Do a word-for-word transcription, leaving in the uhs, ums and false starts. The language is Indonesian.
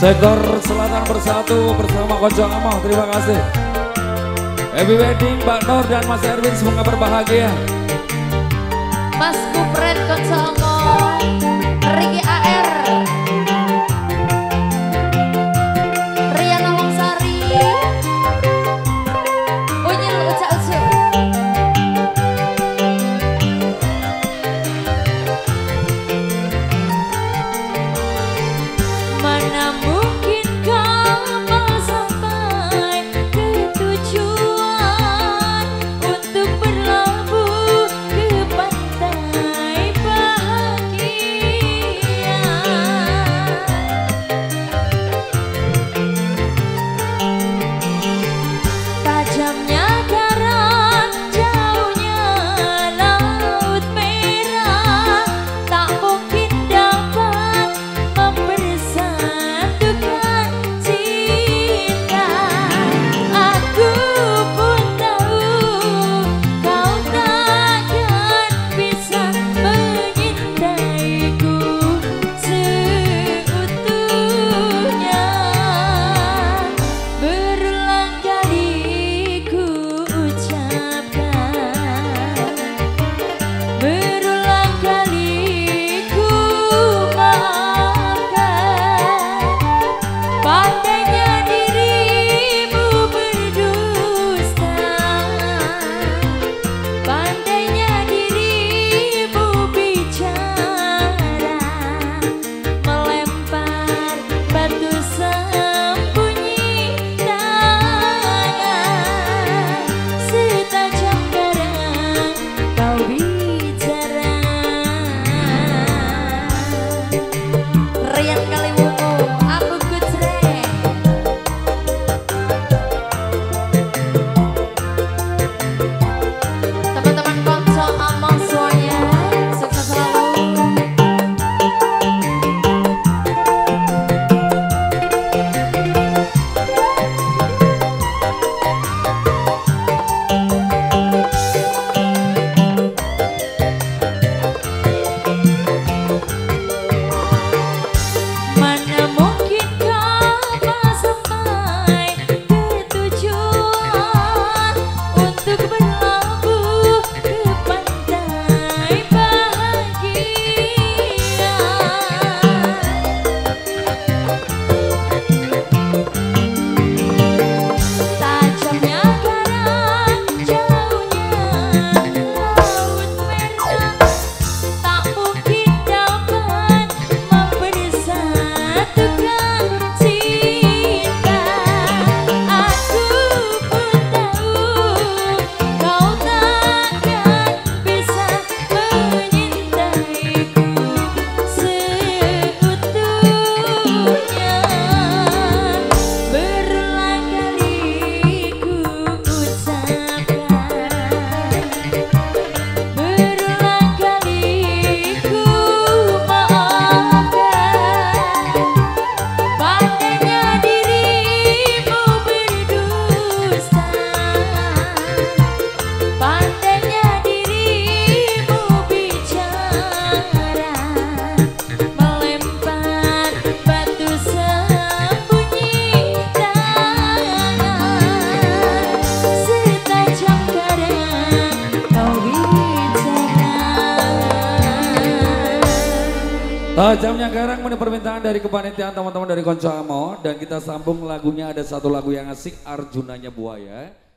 Segor Selatan Bersatu bersama Konco Amoh, terima kasih. Happy wedding Mbak Nur dan Mas Erwin, semoga berbahagia. Mas Kupret Konco Amoh, Riki A R, Riana Longsari, Unyil Uca Ucu. Mana mungkin kau sampai ke tujuan untuk berlabuh ke pantai bahagia. Tajamnya karang, jauhnya laut merah, tak mungkin dapat mempersatukan cinta. Aku pun tahu kau takkan bisa menyintaiku seutuhnya. Berulang kali ku ucapkan, berulang kali ku maafkan. Pandainya dirimu berdusta, pandainya dirimu bicara, melempar batu sembunyi tangan, setajam garang kau bicara. Rian Kaliwungu, aku Kucrek. Teman-teman Konco Amoh semuanya, sukses selalu. Mana mungkin kau sampai ke tujuan untuk berlabuh ke pantai bahagia. Tajamnya karang, jauhnya laut merah, tak mungkin dapat mempersatukan cinta. Aku pun tahu kau takkan bisa menyintaiku seutuhnya. Berulang kali ku ucapkan, berulang kali ku maafkan. Pandainya dirimu berdusta, pandainya dirimu bicara, melempar batu sembunyi tangan, setajam garang kau bicara. Tajamnya garang menurut permintaan dari kepanitiaan teman-teman dari Konco Amoh, dan kita sambung lagunya, ada satu lagu yang asik, Arjunanya Buaya.